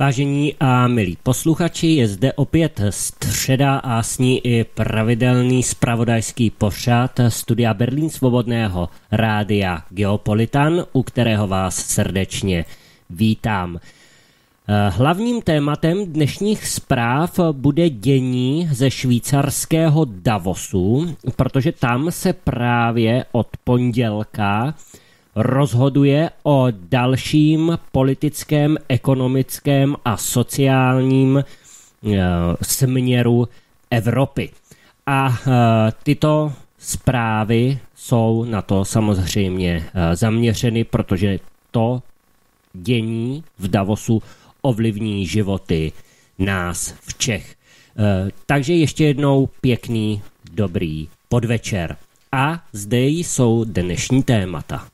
Vážení a milí posluchači, je zde opět středa a s ní i pravidelný zpravodajský pořad studia Berlín Svobodného rádia Geopolitan, u kterého vás srdečně vítám. Hlavním tématem dnešních zpráv bude dění ze švýcarského Davosu, protože tam se právě od pondělka rozhoduje o dalším politickém, ekonomickém a sociálním směru Evropy. A tyto zprávy jsou na to samozřejmě zaměřeny, protože to dění v Davosu ovlivní životy nás všech. Takže ještě jednou pěkný, dobrý podvečer. A zde jsou dnešní témata.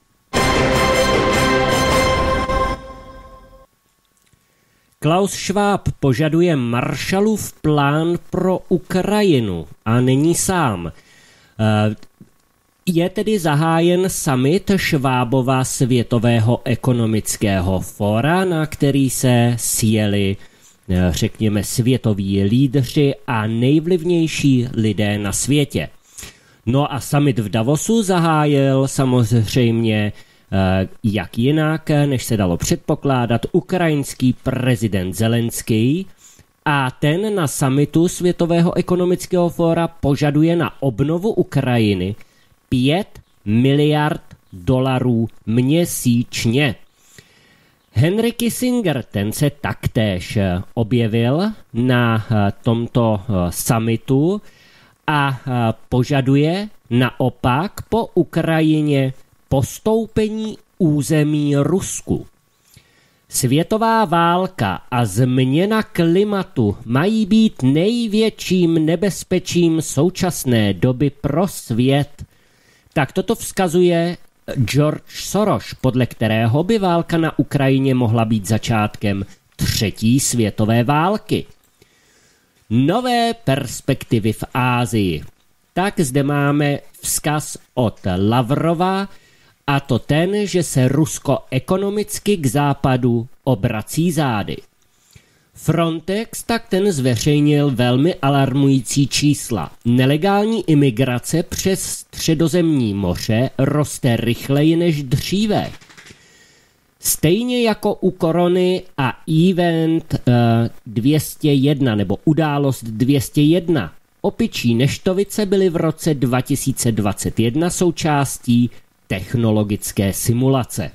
Klaus Schwab požaduje Marshallův plán pro Ukrajinu a není sám. Je tedy zahájen summit Schwabova Světového ekonomického fóra, na který se sjeli, řekněme, světoví lídři a nejvlivnější lidé na světě. No a summit v Davosu zahájil samozřejmě jak jinak, než se dalo předpokládat, ukrajinský prezident Zelenský, a ten na summitu Světového ekonomického fóra požaduje na obnovu Ukrajiny 5 miliard dolarů měsíčně. Henry Kissinger, ten se taktéž objevil na tomto summitu a požaduje naopak po Ukrajině postoupení území Rusku. Světová válka a změna klimatu mají být největším nebezpečím současné doby pro svět. Tak toto vzkazuje George Soros, podle kterého by válka na Ukrajině mohla být začátkem třetí světové války. Nové perspektivy v Asii. Tak zde máme vzkaz od Lavrova, a to ten, že se Rusko ekonomicky k západu obrací zády. Frontex tak ten zveřejnil velmi alarmující čísla. Nelegální imigrace přes Středozemní moře roste rychleji než dříve. Stejně jako u korony a event 201 nebo událost 201, opičí neštovice byly v roce 2021 součástí technologické simulace.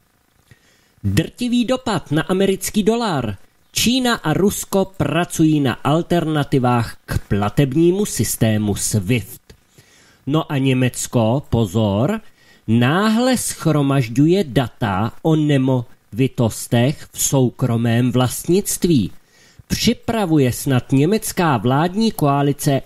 Drtivý dopad na americký dolar. Čína a Rusko pracují na alternativách k platebnímu systému SWIFT. No a Německo, pozor, náhle shromažďuje data o nemovitostech v soukromém vlastnictví. Připravuje snad německá vládní koalice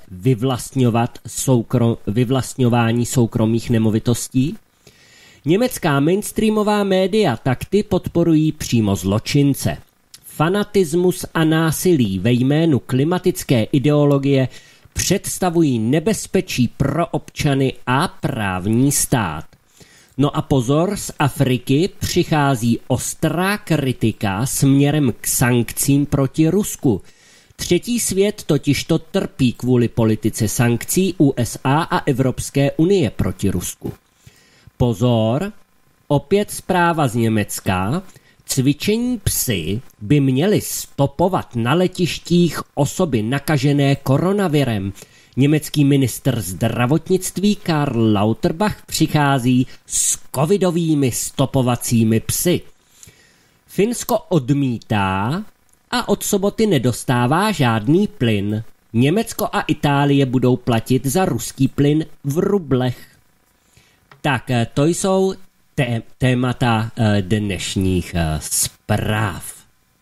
vyvlastňování soukromých nemovitostí? Německá mainstreamová média tak ty podporují přímo zločince. Fanatismus a násilí ve jménu klimatické ideologie představují nebezpečí pro občany a právní stát. No a pozor, z Afriky přichází ostrá kritika směrem k sankcím proti Rusku. Třetí svět totiž to trpí kvůli politice sankcí USA a Evropské unie proti Rusku. Pozor, opět zpráva z Německa. Cvičení psy by měly stopovat na letištích osoby nakažené koronavirem. Německý ministr zdravotnictví Karl Lauterbach přichází s covidovými stopovacími psy. Finsko odmítá a od soboty nedostává žádný plyn. Německo a Itálie budou platit za ruský plyn v rublech. Tak to jsou témata dnešních zpráv.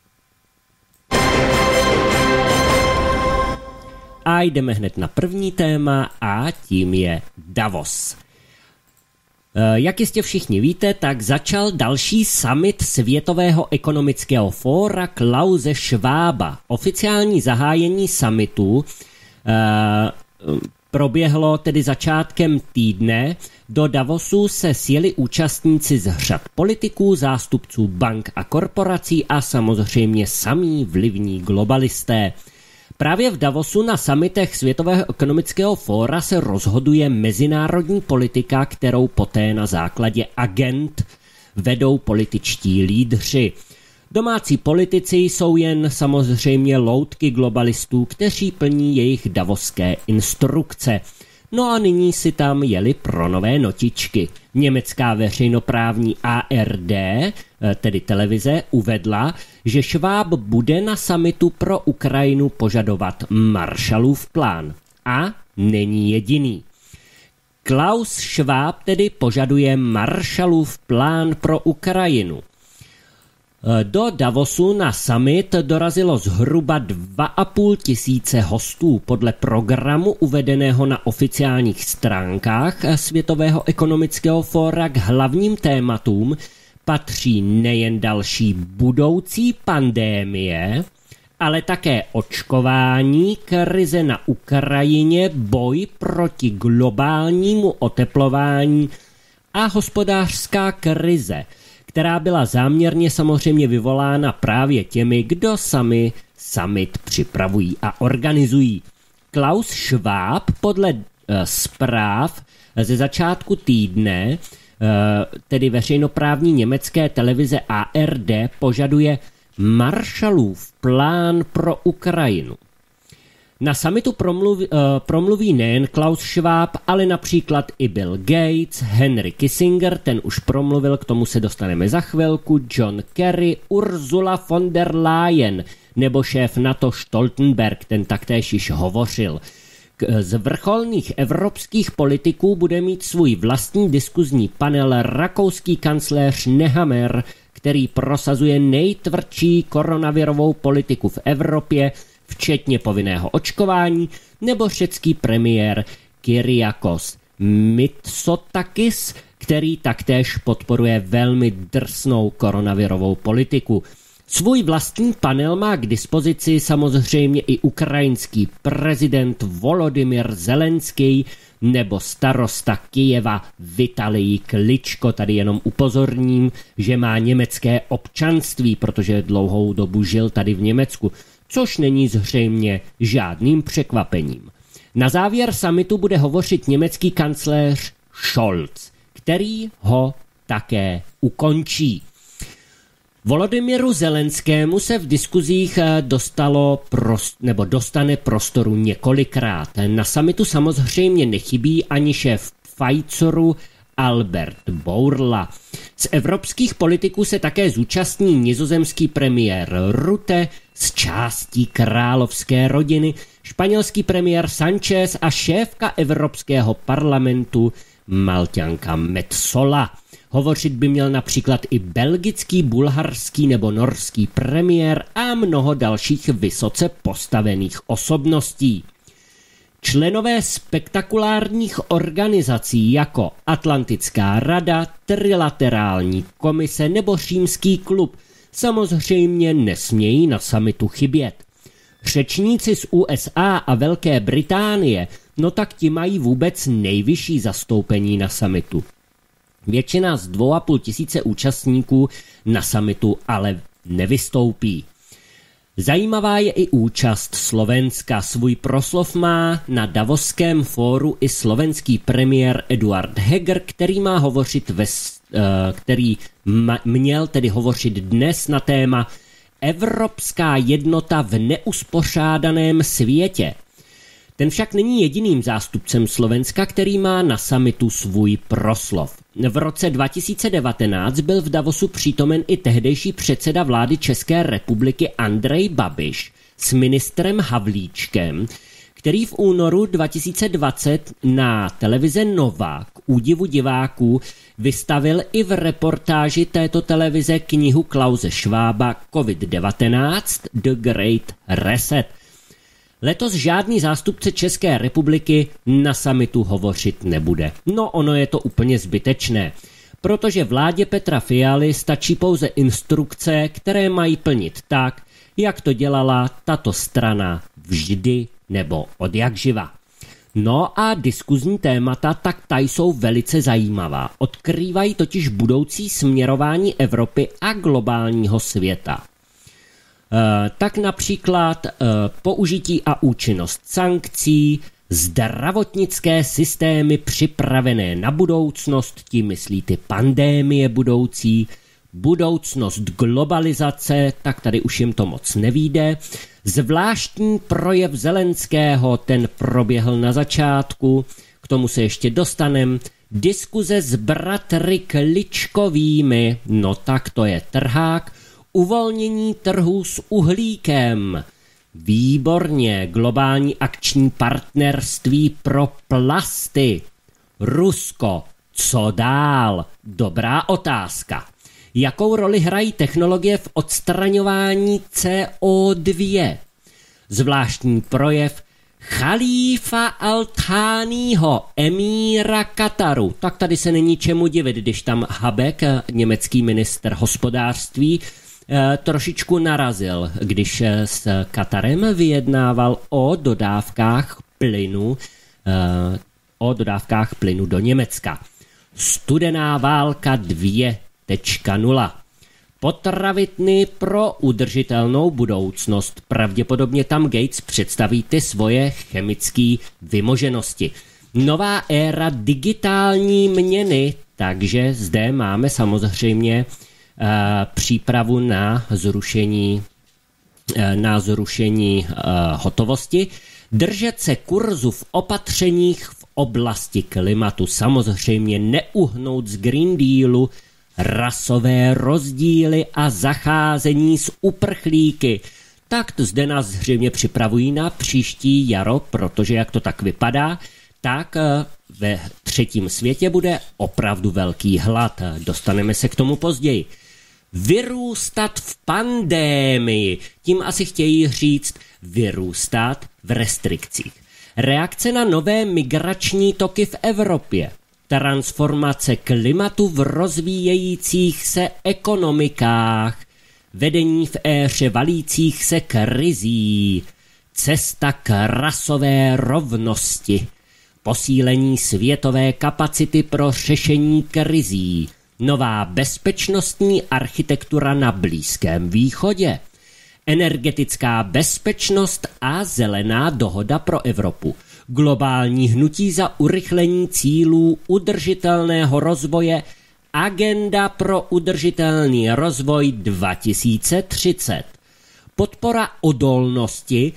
A jdeme hned na první téma a tím je Davos. Jak jistě všichni víte, tak začal další summit Světového ekonomického fóra Klause Schwaba. Oficiální zahájení summitu proběhlo tedy začátkem týdne. Do Davosu se sjeli účastníci z řad politiků, zástupců bank a korporací a samozřejmě samí vlivní globalisté. Právě v Davosu na summitech Světového ekonomického fóra se rozhoduje mezinárodní politika, kterou poté na základě agend vedou političtí lídři. Domácí politici jsou jen samozřejmě loutky globalistů, kteří plní jejich davoské instrukce. No a nyní si tam jeli pro nové notičky. Německá veřejnoprávní ARD, tedy televize, uvedla, že Schwab bude na summitu pro Ukrajinu požadovat Marshallův plán. A není jediný. Klaus Schwab tedy požaduje Marshallův plán pro Ukrajinu. Do Davosu na summit dorazilo zhruba 2,5 tisíce hostů. Podle programu uvedeného na oficiálních stránkách Světového ekonomického fóra k hlavním tématům patří nejen další budoucí pandémie, ale také očkování, krize na Ukrajině, boj proti globálnímu oteplování a hospodářská krize, která byla záměrně samozřejmě vyvolána právě těmi, kdo sami summit připravují a organizují. Klaus Schwab podle zpráv ze začátku týdne, tedy veřejnoprávní německé televize ARD, požaduje Marshallův plán pro Ukrajinu. Na summitu promluví nejen Klaus Schwab, ale například i Bill Gates, Henry Kissinger, ten už promluvil, k tomu se dostaneme za chvilku, John Kerry, Ursula von der Leyen nebo šéf NATO Stoltenberg, ten taktéž již hovořil. Z vrcholných evropských politiků bude mít svůj vlastní diskuzní panel rakouský kancléř Nehammer, který prosazuje nejtvrdší koronavirovou politiku v Evropě, včetně povinného očkování, nebo řecký premiér Kyriakos Mitsotakis, který taktéž podporuje velmi drsnou koronavirovou politiku. Svůj vlastní panel má k dispozici samozřejmě i ukrajinský prezident Volodymyr Zelenský nebo starosta Kyjeva Vitalij Kličko. Tady jenom upozorním, že má německé občanství, protože dlouhou dobu žil tady v Německu, což není zřejmě žádným překvapením. Na závěr summitu bude hovořit německý kancléř Scholz, který ho také ukončí. Volodymyru Zelenskému se v diskuzích dostane prostoru několikrát. Na summitu samozřejmě nechybí ani šéf Pfizeru Albert Bourla. Z evropských politiků se také zúčastní nizozemský premiér Rutte z částí královské rodiny, španělský premiér Sanchez a šéfka Evropského parlamentu Malťanka Metsola. Hovořit by měl například i belgický, bulharský nebo norský premiér a mnoho dalších vysoce postavených osobností. Členové spektakulárních organizací jako Atlantická rada, Trilaterální komise nebo Římský klub samozřejmě nesmějí na summitu chybět. Řečníci z USA a Velké Británie, no tak ti mají vůbec nejvyšší zastoupení na summitu. Většina z 2,5 tisíce účastníků na summitu ale nevystoupí. Zajímavá je i účast Slovenska. Svůj proslov má na Davoském fóru i slovenský premiér Eduard Heger, který měl tedy hovořit dnes na téma Evropská jednota v neuspořádaném světě. Ten však není jediným zástupcem Slovenska, který má na summitu svůj proslov. V roce 2019 byl v Davosu přítomen i tehdejší předseda vlády České republiky Andrej Babiš s ministrem Havlíčkem, který v únoru 2020 na televize Nova k údivu diváků vystavil i v reportáži této televize knihu Klause Schwaba COVID-19 The Great Reset. Letos žádný zástupce České republiky na summitu hovořit nebude. No ono je to úplně zbytečné, protože vládě Petra Fialy stačí pouze instrukce, které mají plnit tak, jak to dělala tato strana vždy nebo odjakživa. No a diskuzní témata, tak ta jsou velice zajímavá. Odkrývají totiž budoucí směrování Evropy a globálního světa. Tak například použití a účinnost sankcí, zdravotnické systémy připravené na budoucnost, tím myslí ty pandémie budoucí, budoucnost globalizace, tak tady už jim to moc nevyjde. Zvláštní projev Zelenského, ten proběhl na začátku, k tomu se ještě dostanem. Diskuze s bratry Kličkovými, no tak to je trhák. Uvolnění trhu s uhlíkem. Výborně, globální akční partnerství pro plasty. Rusko, co dál? Dobrá otázka. Jakou roli hrají technologie v odstraňování CO2? Zvláštní projev Chalífa al-Tháního, emíra Kataru. Tak tady se není čemu divit, když tam Habeck, německý ministr hospodářství, trošičku narazil, když s Katarem vyjednával o dodávkách plynu do Německa. Studená válka 2.0. Potraviny pro udržitelnou budoucnost. Pravděpodobně tam Gates představí ty svoje chemické vymoženosti. Nová éra digitální měny, takže zde máme samozřejmě přípravu na zrušení hotovosti. Držet se kurzu v opatřeních v oblasti klimatu. Samozřejmě neuhnout z Green Dealu, rasové rozdíly a zacházení s uprchlíky. Tak to zde nás zřejmě připravují na příští jaro, protože jak to tak vypadá, tak ve třetím světě bude opravdu velký hlad. Dostaneme se k tomu později. Vyrůstat v pandémii. Tím asi chtějí říct vyrůstat v restrikcích. Reakce na nové migrační toky v Evropě. Transformace klimatu v rozvíjejících se ekonomikách. Vedení v éře valících se krizí. Cesta k rasové rovnosti. Posílení světové kapacity pro řešení krizí. Nová bezpečnostní architektura na Blízkém východě. Energetická bezpečnost a zelená dohoda pro Evropu. Globální hnutí za urychlení cílů udržitelného rozvoje. Agenda pro udržitelný rozvoj 2030. Podpora odolnosti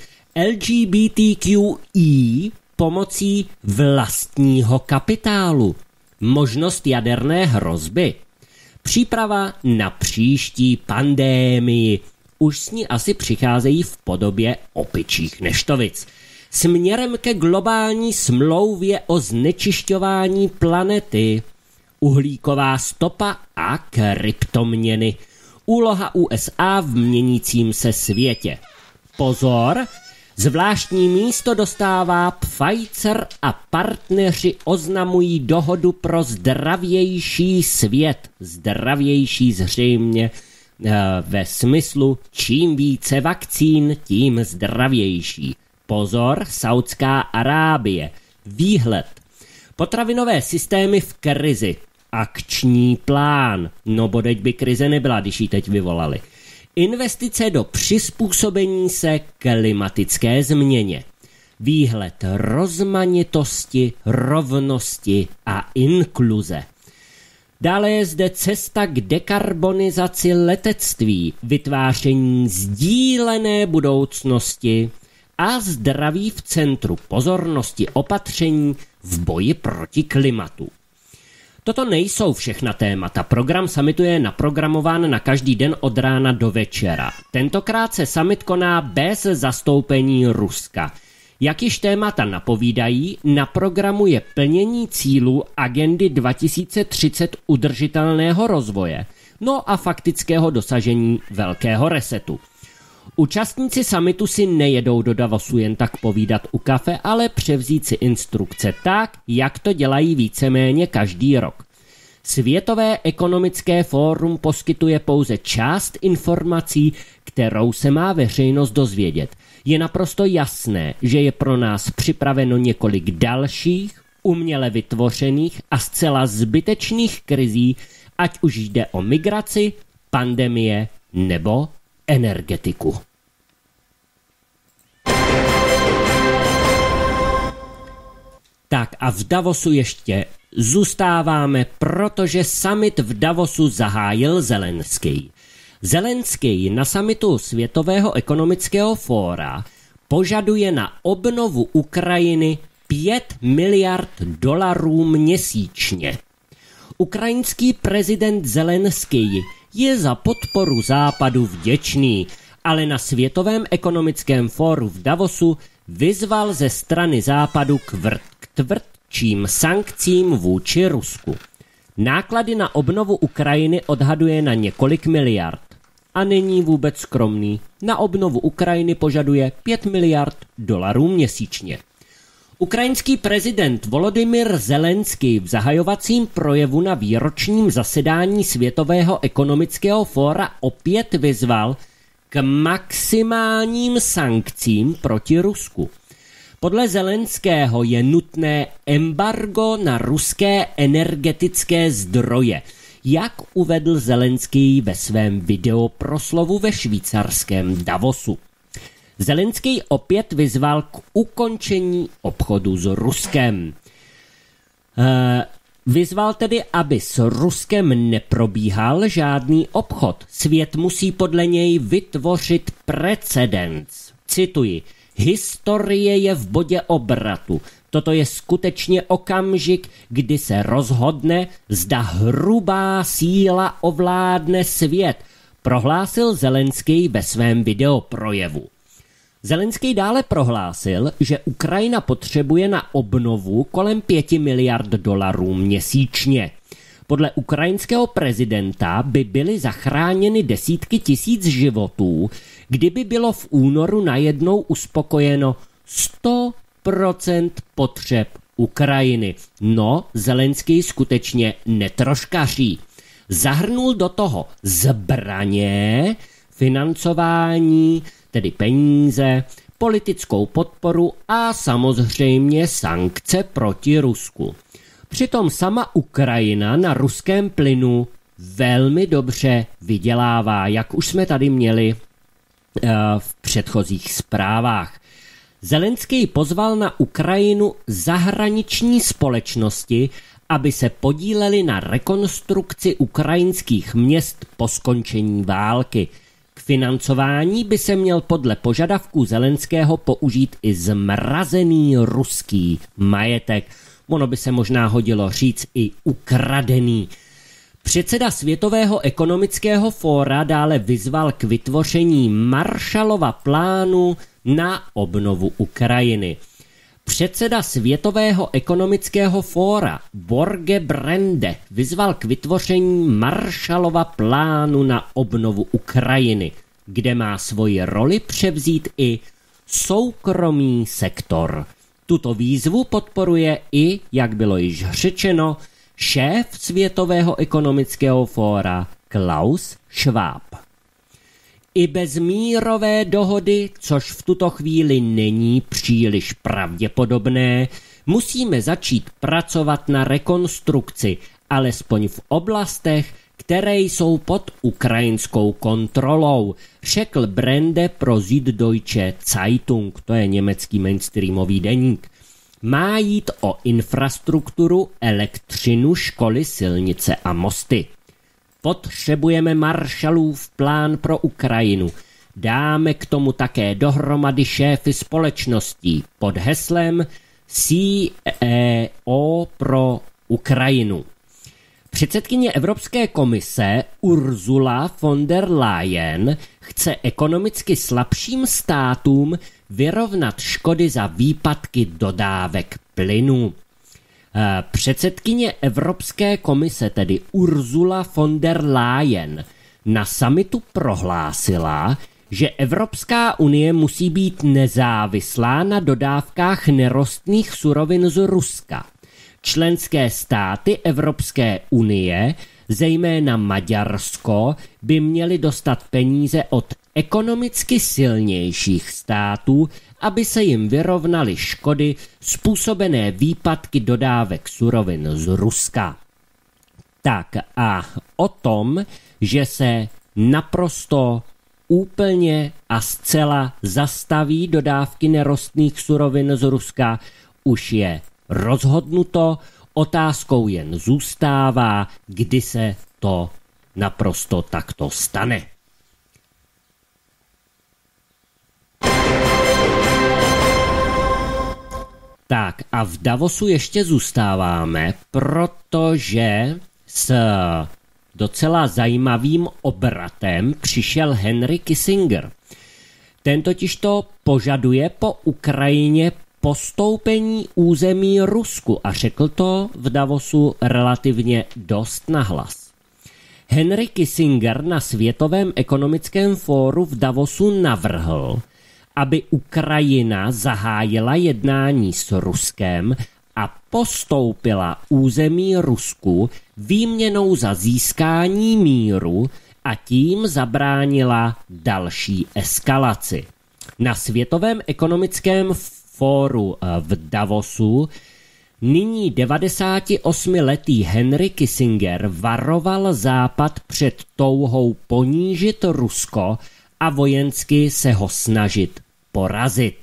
LGBTQI pomocí vlastního kapitálu. Možnost jaderné hrozby. Příprava na příští pandémii. Už s ní asi přicházejí v podobě opičích neštovic. Směrem ke globální smlouvě o znečišťování planety. Uhlíková stopa a kryptoměny. Úloha USA v měnícím se světě. Pozor! Zvláštní místo dostává Pfizer a partneři oznamují dohodu pro zdravější svět. Zdravější zřejmě ve smyslu čím více vakcín, tím zdravější. Pozor, Saudská Arábie. Výhled. Potravinové systémy v krizi. Akční plán. No bodeď by krize nebyla, když ji teď vyvolali. Investice do přizpůsobení se klimatické změně. Výhled rozmanitosti, rovnosti a inkluze. Dále je zde cesta k dekarbonizaci letectví, vytváření sdílené budoucnosti a zdraví v centru pozornosti opatření v boji proti klimatu. Toto nejsou všechna témata. Program summitu je naprogramován na každý den od rána do večera. Tentokrát se summit koná bez zastoupení Ruska. Jak již témata napovídají, na programu je plnění cílů agendy 2030 udržitelného rozvoje, no a faktického dosažení velkého resetu. Účastníci summitu si nejedou do Davosu jen tak povídat u kafe, ale převzít si instrukce tak, jak to dělají víceméně každý rok. Světové ekonomické fórum poskytuje pouze část informací, kterou se má veřejnost dozvědět. Je naprosto jasné, že je pro nás připraveno několik dalších, uměle vytvořených a zcela zbytečných krizí, ať už jde o migraci, pandemie nebo energetiku. Tak a v Davosu ještě zůstáváme, protože summit v Davosu zahájil Zelenský. Zelenský na summitu Světového ekonomického fóra požaduje na obnovu Ukrajiny $5 miliard měsíčně. Ukrajinský prezident Zelenský je za podporu Západu vděčný, ale na Světovém ekonomickém fóru v Davosu vyzval ze strany Západu k tvrdším sankcím vůči Rusku. Náklady na obnovu Ukrajiny odhaduje na několik miliard. A není vůbec skromný. Na obnovu Ukrajiny požaduje $5 miliard měsíčně. Ukrajinský prezident Volodymyr Zelenský v zahajovacím projevu na výročním zasedání Světového ekonomického fóra opět vyzval k maximálním sankcím proti Rusku. Podle Zelenského je nutné embargo na ruské energetické zdroje, jak uvedl Zelenský ve svém videoproslovu ve švýcarském Davosu. Zelenský opět vyzval k ukončení obchodu s Ruskem. Vyzval tedy, aby s Ruskem neprobíhal žádný obchod. Svět musí podle něj vytvořit precedens. Cituji: historie je v bodě obratu. Toto je skutečně okamžik, kdy se rozhodne, zda hrubá síla ovládne svět, prohlásil Zelenský ve svém videoprojevu. Zelenský dále prohlásil, že Ukrajina potřebuje na obnovu kolem $5 miliard měsíčně. Podle ukrajinského prezidenta by byly zachráněny desítky tisíc životů, kdyby bylo v únoru najednou uspokojeno 100% potřeb Ukrajiny. No, Zelenský skutečně netroškaří. Zahrnul do toho zbraně, financování, tedy peníze, politickou podporu a samozřejmě sankce proti Rusku. Přitom sama Ukrajina na ruském plynu velmi dobře vydělává, jak už jsme tady měli v předchozích zprávách. Zelenský pozval na Ukrajinu zahraniční společnosti, aby se podíleli na rekonstrukci ukrajinských měst po skončení války. K financování by se měl podle požadavků Zelenského použít i zmrazený ruský majetek. Ono by se možná hodilo říct i ukradený. Předseda Světového ekonomického fóra dále vyzval k vytvoření Marshallova plánu na obnovu Ukrajiny. Předseda Světového ekonomického fóra Borge Brende vyzval k vytvoření Marshallova plánu na obnovu Ukrajiny, kde má svoji roli převzít i soukromý sektor. Tuto výzvu podporuje i, jak bylo již řečeno, šéf Světového ekonomického fóra Klaus Schwab. I bez mírové dohody, což v tuto chvíli není příliš pravděpodobné, musíme začít pracovat na rekonstrukci, alespoň v oblastech, které jsou pod ukrajinskou kontrolou, řekl Brende pro Süddeutsche Zeitung, to je německý mainstreamový deník. Má jít o infrastrukturu, elektřinu, školy, silnice a mosty. Potřebujeme Marshallův plán pro Ukrajinu. Dáme k tomu také dohromady šéfy společností pod heslem CEO pro Ukrajinu. Předsedkyně Evropské komise Ursula von der Leyen chce ekonomicky slabším státům vyrovnat škody za výpadky dodávek plynu. Předsedkyně Evropské komise, tedy Ursula von der Leyen, na summitu prohlásila, že Evropská unie musí být nezávislá na dodávkách nerostných surovin z Ruska. Členské státy Evropské unie, zejména Maďarsko, by měly dostat peníze od ekonomicky silnějších států, aby se jim vyrovnaly škody způsobené výpadky dodávek surovin z Ruska. Tak a o tom, že se naprosto úplně a zcela zastaví dodávky nerostných surovin z Ruska, už je rozhodnuto. Otázkou jen zůstává, kdy se to naprosto takto stane. Tak a v Davosu ještě zůstáváme, protože s docela zajímavým obratem přišel Henry Kissinger. Ten totiž to požaduje po Ukrajině postoupení území Rusku a řekl to v Davosu relativně dost nahlas. Henry Kissinger na Světovém ekonomickém fóru v Davosu navrhl, aby Ukrajina zahájila jednání s Ruskem a postoupila území Rusku výměnou za získání míru a tím zabránila další eskalaci. Na Světovém ekonomickém fóru v Davosu nyní 98letý Henry Kissinger varoval Západ před touhou ponížit Rusko a vojensky se ho snažit porazit.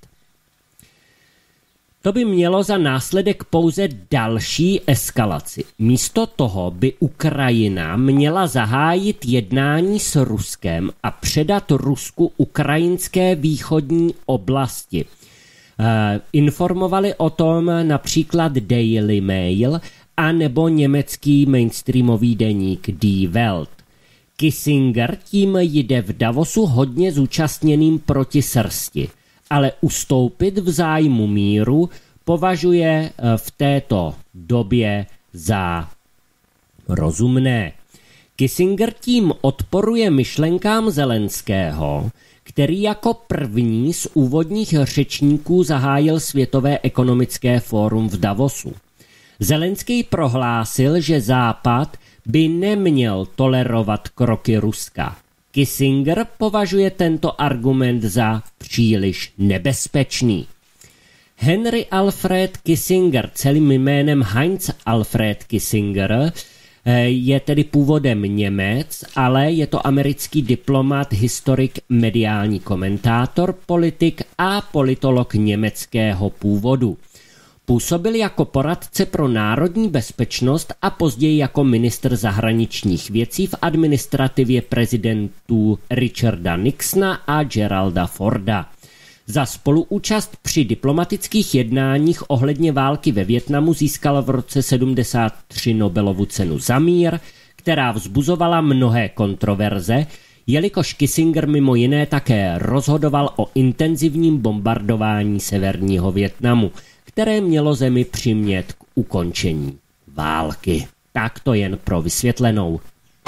To by mělo za následek pouze další eskalaci. Místo toho by Ukrajina měla zahájit jednání s Ruskem a předat Rusku ukrajinské východní oblasti. Informovali o tom například Daily Mail a nebo německý mainstreamový deník Die Welt. Kissinger tím jde v Davosu hodně zúčastněným proti srsti, ale ustoupit v zájmu míru považuje v této době za rozumné. Kissinger tím odporuje myšlenkám Zelenského, který jako první z úvodních řečníků zahájil Světové ekonomické fórum v Davosu. Zelenský prohlásil, že Západ by neměl tolerovat kroky Ruska. Kissinger považuje tento argument za příliš nebezpečný. Henry Alfred Kissinger, celým jménem Heinz Alfred Kissinger, je tedy původem Němec, ale je to americký diplomat, historik, mediální komentátor, politik a politolog německého původu. Působil jako poradce pro národní bezpečnost a později jako ministr zahraničních věcí v administrativě prezidentů Richarda Nixona a Geralda Forda. Za spoluúčast při diplomatických jednáních ohledně války ve Vietnamu získal v roce 1973 Nobelovu cenu za mír, která vzbuzovala mnohé kontroverze, jelikož Kissinger mimo jiné také rozhodoval o intenzivním bombardování severního Vietnamu, které mělo zemi přimět k ukončení války. Tak to jen pro vysvětlenou.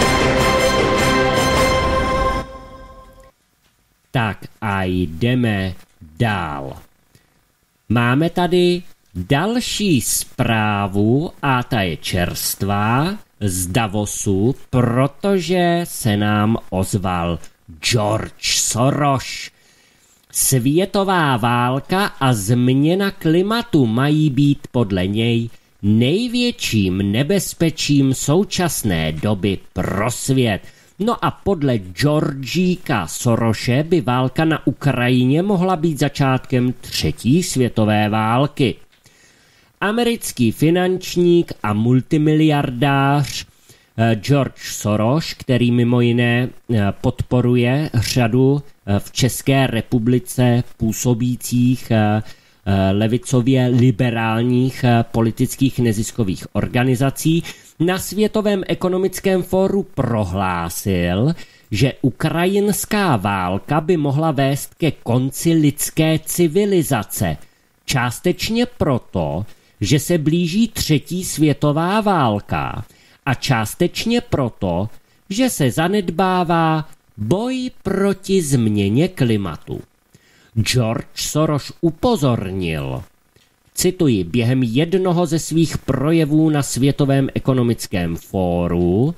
Tak a jdeme dál. Máme tady další zprávu a ta je čerstvá z Davosu, protože se nám ozval George Soros. Světová válka a změna klimatu mají být podle něj největším nebezpečím současné doby pro svět. No a podle Georgíka Sorose by válka na Ukrajině mohla být začátkem třetí světové války. Americký finančník a multimiliardář George Soros, který mimo jiné podporuje řadu v České republice působících levicově liberálních politických neziskových organizací, na Světovém ekonomickém fóru prohlásil, že ukrajinská válka by mohla vést ke konci lidské civilizace. Částečně proto, že se blíží třetí světová válka a částečně proto, že se zanedbává boj proti změně klimatu. George Soros upozornil, cituji, během jednoho ze svých projevů na Světovém ekonomickém fóru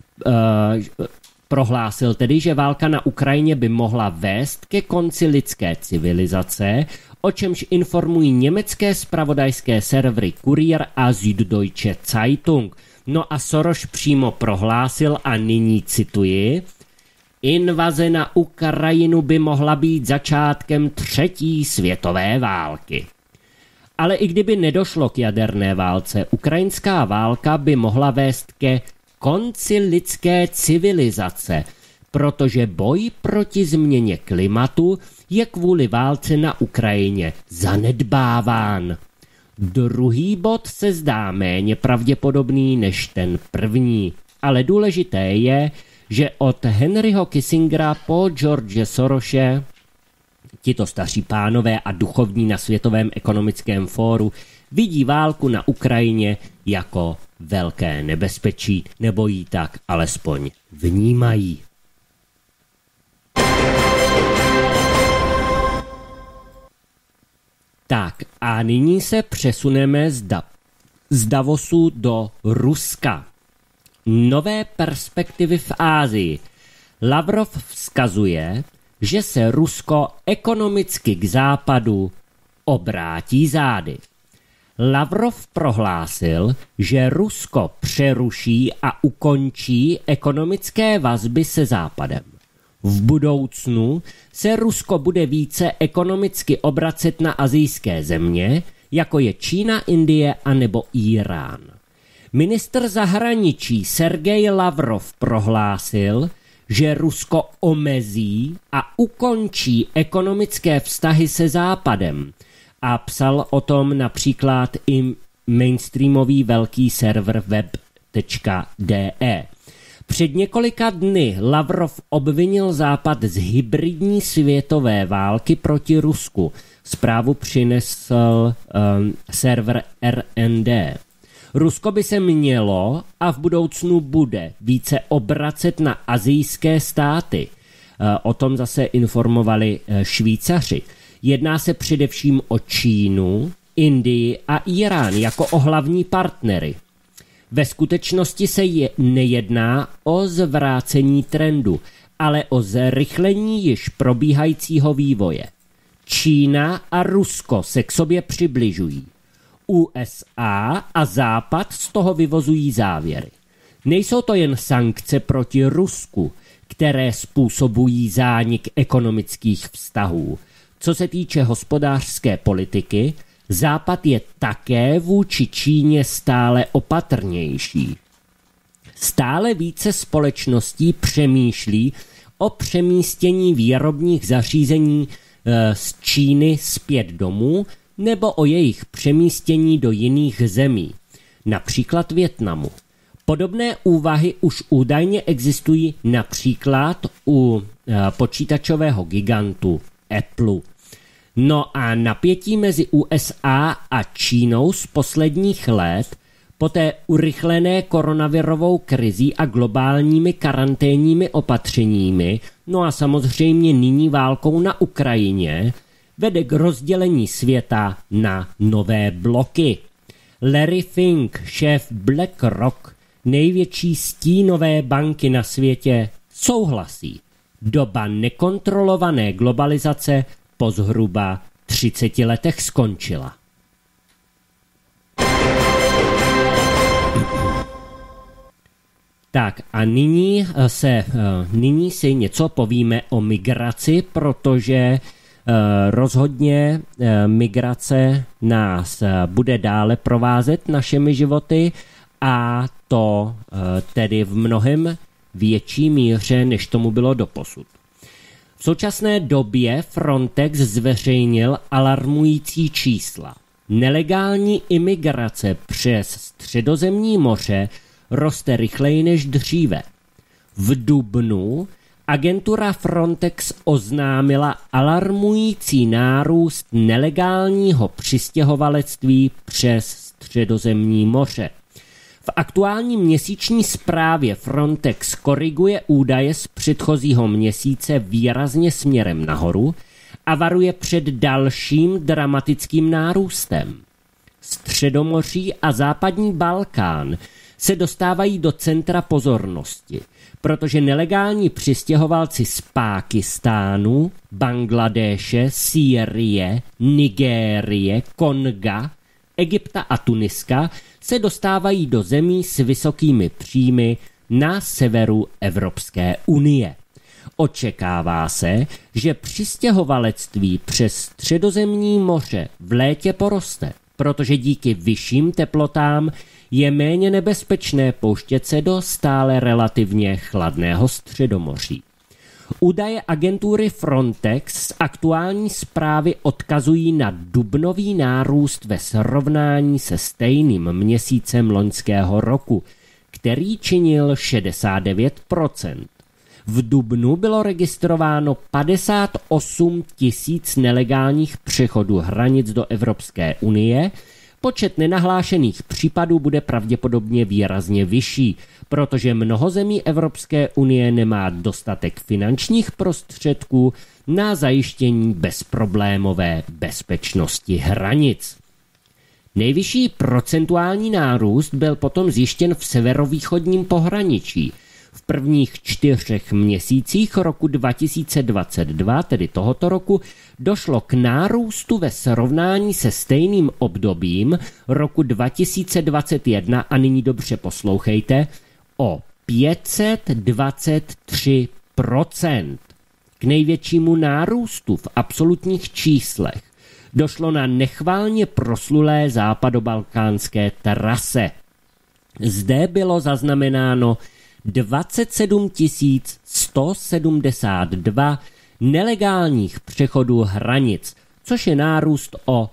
prohlásil tedy, že válka na Ukrajině by mohla vést ke konci lidské civilizace, o čemž informují německé zpravodajské servery Kurier a Süddeutsche Zeitung. No a Soros přímo prohlásil, a nyní cituji, invaze na Ukrajinu by mohla být začátkem třetí světové války. Ale i kdyby nedošlo k jaderné válce, ukrajinská válka by mohla vést ke konci lidské civilizace, protože boj proti změně klimatu je kvůli válce na Ukrajině zanedbáván. Druhý bod se zdá méně pravděpodobný než ten první, ale důležité je, že od Henryho Kissingera po George Sorose, tito staří pánové a duchovní na Světovém ekonomickém fóru, vidí válku na Ukrajině jako velké nebezpečí, nebo ji tak alespoň vnímají. Tak a nyní se přesuneme z Davosu do Ruska. Nové perspektivy v Asii. Lavrov vzkazuje, že se Rusko ekonomicky k západu obrátí zády. Lavrov prohlásil, že Rusko přeruší a ukončí ekonomické vazby se západem. V budoucnu se Rusko bude více ekonomicky obracet na asijské země, jako je Čína, Indie a nebo Irán. Ministr zahraničí Sergej Lavrov prohlásil, že Rusko omezí a ukončí ekonomické vztahy se západem a psal o tom například i mainstreamový velký server web.de. Před několika dny Lavrov obvinil Západ z hybridní světové války proti Rusku. Zprávu přinesl server RND. Rusko by se mělo a v budoucnu bude více obracet na asijské státy. O tom zase informovali Švýcaři. Jedná se především o Čínu, Indii a Irán jako o hlavní partnery. Ve skutečnosti se nejedná o zvrácení trendu, ale o zrychlení již probíhajícího vývoje. Čína a Rusko se k sobě přibližují. USA a Západ z toho vyvozují závěry. Nejsou to jen sankce proti Rusku, které způsobují zánik ekonomických vztahů. Co se týče hospodářské politiky, Západ je také vůči Číně stále opatrnější. Stále více společností přemýšlí o přemístění výrobních zařízení z Číny zpět domů nebo o jejich přemístění do jiných zemí, například Vietnamu. Podobné úvahy už údajně existují například u počítačového gigantu Apple. No a napětí mezi USA a Čínou z posledních let, poté urychlené koronavirovou krizí a globálními karanténními opatřeními, no a samozřejmě nyní válkou na Ukrajině, vede k rozdělení světa na nové bloky. Larry Fink, šéf BlackRock, největší stínové banky na světě, souhlasí. Doba nekontrolované globalizace po zhruba 30 letech skončila. Tak a nyní si něco povíme o migraci, protože rozhodně migrace nás bude dále provázet našimi životy a to tedy v mnohem větší míře, než tomu bylo doposud. V současné době Frontex zveřejnil alarmující čísla. Nelegální imigrace přes Středozemní moře roste rychleji než dříve. V dubnu agentura Frontex oznámila alarmující nárůst nelegálního přistěhovalectví přes Středozemní moře. V aktuální měsíční zprávě Frontex koriguje údaje z předchozího měsíce výrazně směrem nahoru a varuje před dalším dramatickým nárůstem. Středomoří a západní Balkán se dostávají do centra pozornosti, protože nelegální přistěhovalci z Pákistánu, Bangladéše, Sýrie, Nigérie, Konga, Egypta a Tuniska se dostávají do zemí s vysokými příjmy na severu Evropské unie. Očekává se, že přistěhovalectví přes Středozemní moře v létě poroste, protože díky vyšším teplotám je méně nebezpečné pouštět se do stále relativně chladného Středomoří. Údaje agentury Frontex z aktuální zprávy odkazují na dubnový nárůst ve srovnání se stejným měsícem loňského roku, který činil 69%. V dubnu bylo registrováno 58 000 nelegálních přechodů hranic do Evropské unie. Počet nenahlášených případů bude pravděpodobně výrazně vyšší, protože mnoho zemí Evropské unie nemá dostatek finančních prostředků na zajištění bezproblémové bezpečnosti hranic. Nejvyšší procentuální nárůst byl potom zjištěn v severovýchodním pohraničí. V prvních 4 měsících roku 2022, tedy tohoto roku, došlo k nárůstu ve srovnání se stejným obdobím roku 2021 a nyní dobře poslouchejte, o 523%. K největšímu nárůstu v absolutních číslech došlo na nechvalně proslulé západobalkánské trase. Zde bylo zaznamenáno 27 172 nelegálních přechodů hranic, což je nárůst o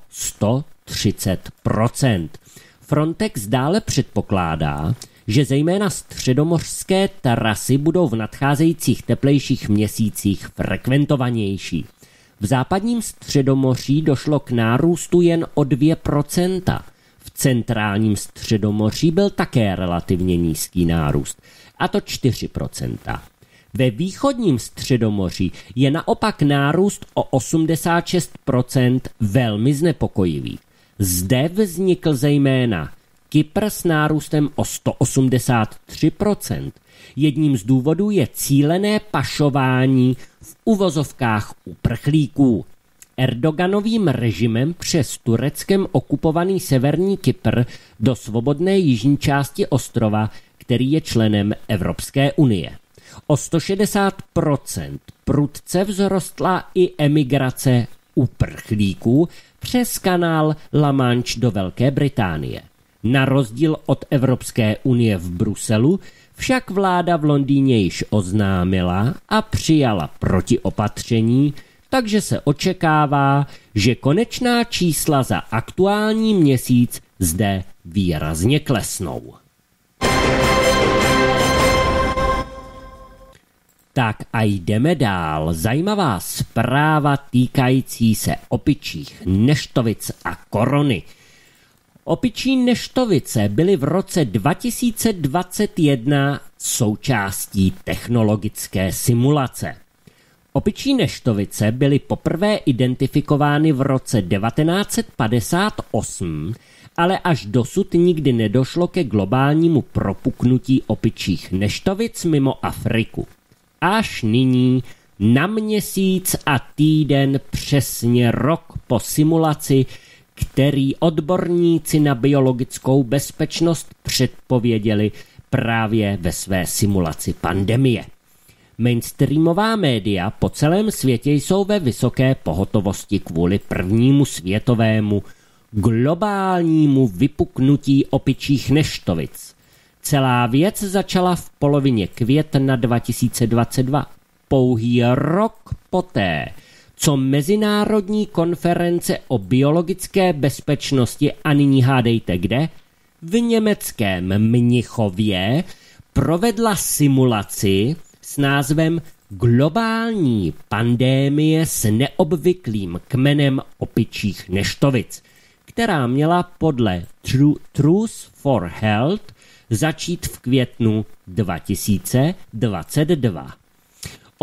130%. Frontex dále předpokládá, že zejména středomořské trasy budou v nadcházejících teplejších měsících frekventovanější. V západním Středomoří došlo k nárůstu jen o 2%. V centrálním Středomoří byl také relativně nízký nárůst, a to 4%. Ve východním Středomoří je naopak nárůst o 86% velmi znepokojivý. Zde vznikl zejména Kypr s nárůstem o 183%. Jedním z důvodů je cílené pašování v uvozovkách uprchlíků. Erdoganovým režimem přes Tureckem okupovaný severní Kypr do svobodné jižní části ostrova, který je členem Evropské unie. O 160% prudce vzrostla i emigrace uprchlíků přes kanál La Manche do Velké Británie. Na rozdíl od Evropské unie v Bruselu však vláda v Londýně již oznámila a přijala protiopatření, takže se očekává, že konečná čísla za aktuální měsíc zde výrazně klesnou. Tak a jdeme dál. Zajímavá zpráva týkající se opičích neštovic a korony. Opičí neštovice byly v roce 2021 součástí technologické simulace. Opičí neštovice byly poprvé identifikovány v roce 1958, ale až dosud nikdy nedošlo ke globálnímu propuknutí opičích neštovic mimo Afriku. Až nyní, na měsíc a týden přesně rok po simulaci, který odborníci na biologickou bezpečnost předpověděli právě ve své simulaci pandemie. Mainstreamová média po celém světě jsou ve vysoké pohotovosti kvůli prvnímu světovému globálnímu vypuknutí opičích neštovic. Celá věc začala v polovině května 2022, pouhý rok poté, co Mezinárodní konference o biologické bezpečnosti, a nyní hádejte kde, v německém Mnichově provedla simulaci s názvem Globální pandémie s neobvyklým kmenem opičích neštovic, která měla podle Truth for Health začít v květnu 2022.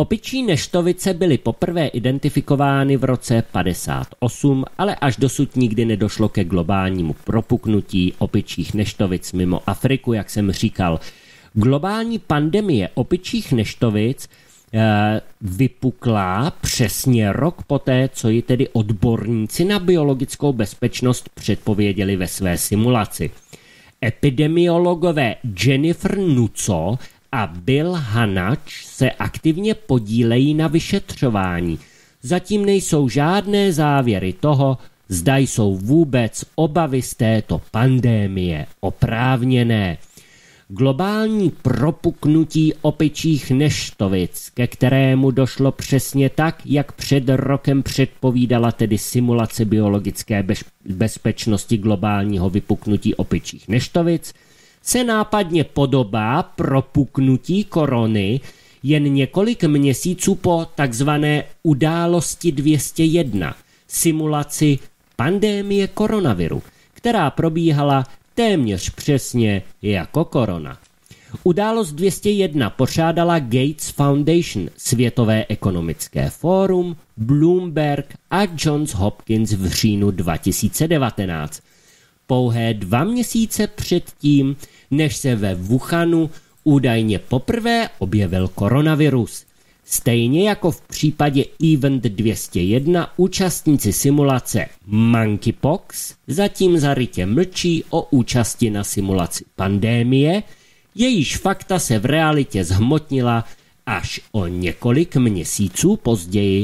Opičí neštovice byly poprvé identifikovány v roce 58, ale až dosud nikdy nedošlo ke globálnímu propuknutí opičích neštovic mimo Afriku, jak jsem říkal. Globální pandemie opičích neštovic vypukla přesně rok poté, co ji tedy odborníci na biologickou bezpečnost předpověděli ve své simulaci. Epidemiologové Jennifer Nuco a Bill Hanač se aktivně podílejí na vyšetřování. Zatím nejsou žádné závěry toho, zda jsou vůbec obavy z této pandémie oprávněné. Globální propuknutí opičích neštovic, ke kterému došlo přesně tak, jak před rokem předpovídala tedy simulace biologické bezpečnosti globálního vypuknutí opičích neštovic, se nápadně podobá propuknutí korony jen několik měsíců po takzvané události 201, simulaci pandémie koronaviru, která probíhala téměř přesně jako korona. Událost 201 pořádala Gates Foundation, Světové ekonomické fórum, Bloomberg a Johns Hopkins v říjnu 2019. Pouhé 2 měsíce předtím, než se ve Wuhanu údajně poprvé objevil koronavirus. Stejně jako v případě Event 201 účastníci simulace Monkeypox zatím zarytě mlčí o účasti na simulaci pandémie, jejíž fakta se v realitě zhmotnila až o několik měsíců později.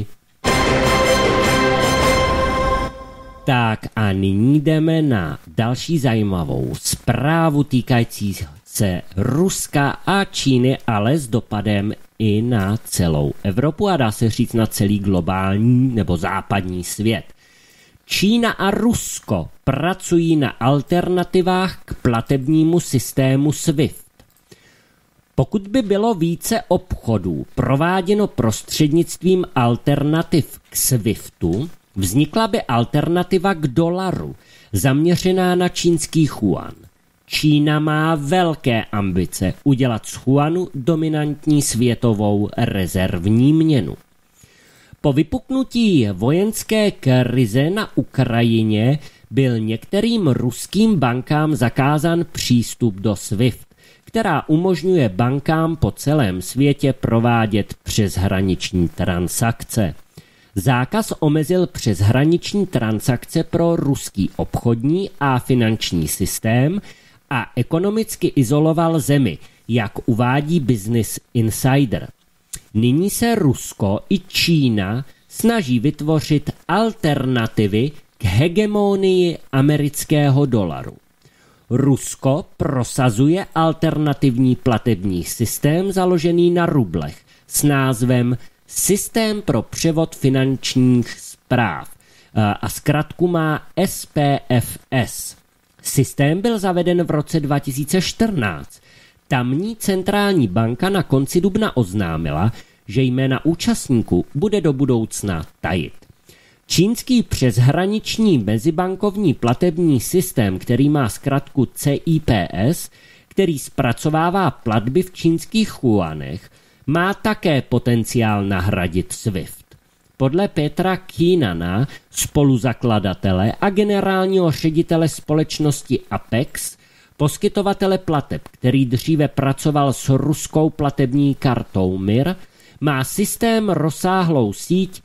Tak a nyní jdeme na další zajímavou zprávu týkající se Ruska a Číny, ale s dopadem i na celou Evropu a dá se říct na celý globální nebo západní svět. Čína a Rusko pracují na alternativách k platebnímu systému SWIFT. Pokud by bylo více obchodů prováděno prostřednictvím alternativ k SWIFTu, vznikla by alternativa k dolaru, zaměřená na čínský juan. Čína má velké ambice udělat z juanu dominantní světovou rezervní měnu. Po vypuknutí vojenské krize na Ukrajině byl některým ruským bankám zakázán přístup do SWIFT, která umožňuje bankám po celém světě provádět přeshraniční transakce. Zákaz omezil přeshraniční transakce pro ruský obchodní a finanční systém a ekonomicky izoloval zemi, jak uvádí Business Insider. Nyní se Rusko i Čína snaží vytvořit alternativy k hegemonii amerického dolaru. Rusko prosazuje alternativní platební systém založený na rublech s názvem Systém pro převod finančních správ a zkratku má SPFS. Systém byl zaveden v roce 2014. Tamní centrální banka na konci dubna oznámila, že jména účastníků bude do budoucna tajit. Čínský přeshraniční mezibankovní platební systém, který má zkratku CIPS, který zpracovává platby v čínských juanech, má také potenciál nahradit SWIFT. Podle Petra Keenana, spoluzakladatele a generálního ředitele společnosti Apex, poskytovatele plateb, který dříve pracoval s ruskou platební kartou MIR, má systém rozsáhlou síť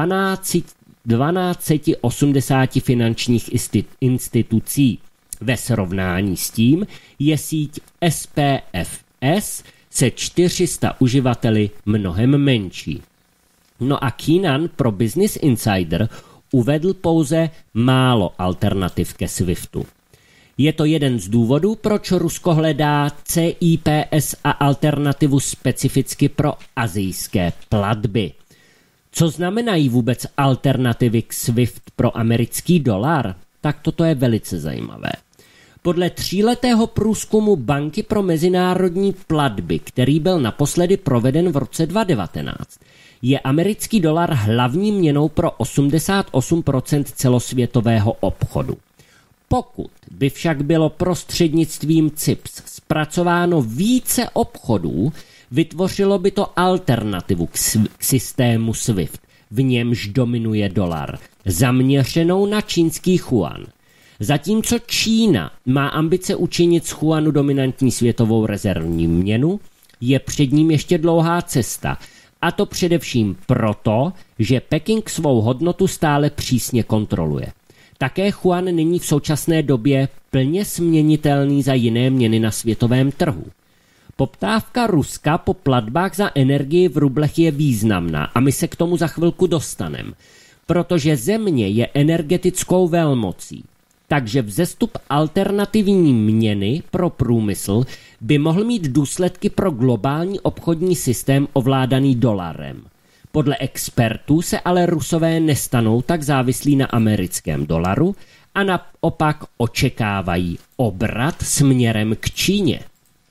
1280 finančních institucí. Ve srovnání s tím je síť SPFS se 400 uživateli mnohem menší. No a Keenan pro Business Insider uvedl pouze málo alternativ ke SWIFTu. Je to jeden z důvodů, proč Rusko hledá CIPS a alternativu specificky pro asijské platby. Co znamenají vůbec alternativy k SWIFT pro americký dolar? Tak toto je velice zajímavé. Podle 3letého průzkumu Banky pro mezinárodní platby, který byl naposledy proveden v roce 2019, je americký dolar hlavní měnou pro 88% celosvětového obchodu. Pokud by však bylo prostřednictvím CIPS zpracováno více obchodů, Vytvořilo by to alternativu k systému SWIFT, v němž dominuje dolar, zaměřenou na čínský juan. Zatímco Čína má ambice učinit z juanu dominantní světovou rezervní měnu, je před ním ještě dlouhá cesta. A to především proto, že Peking svou hodnotu stále přísně kontroluje. Také juan není v současné době plně směnitelný za jiné měny na světovém trhu. Poptávka Ruska po platbách za energii v rublech je významná a my se k tomu za chvilku dostaneme, protože země je energetickou velmocí. Takže vzestup alternativní měny pro průmysl by mohl mít důsledky pro globální obchodní systém ovládaný dolarem. Podle expertů se ale Rusové nestanou tak závislí na americkém dolaru a naopak očekávají obrat směrem k Číně.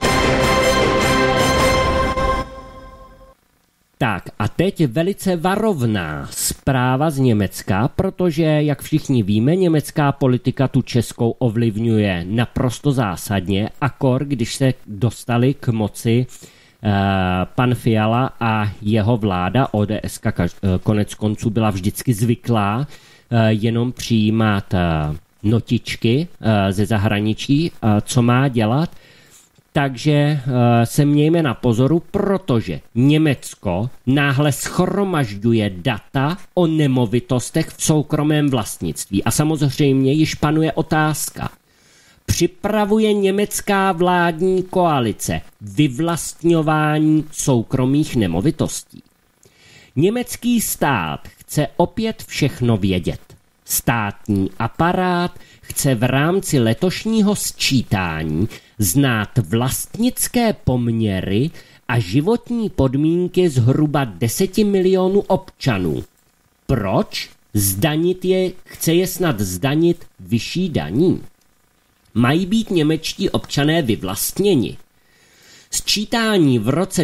Tak a teď velice varovná zpráva z Německa, protože, jak všichni víme, německá politika tu českou ovlivňuje naprosto zásadně, akor když se dostali k moci pan Fiala a jeho vláda, ODS konec konců byla vždycky zvyklá jenom přijímat notičky ze zahraničí, co má dělat. Takže se mějme na pozoru, protože Německo náhle shromažďuje data o nemovitostech v soukromém vlastnictví. A samozřejmě již panuje otázka. Připravuje německá vládní koalice vyvlastňování soukromých nemovitostí? Německý stát chce opět všechno vědět. Státní aparát chce v rámci letošního sčítání znát vlastnické poměry a životní podmínky zhruba 10 milionů občanů. Proč? Chce je snad zdanit vyšší daní. Mají být němečtí občané vyvlastněni. Sčítání v roce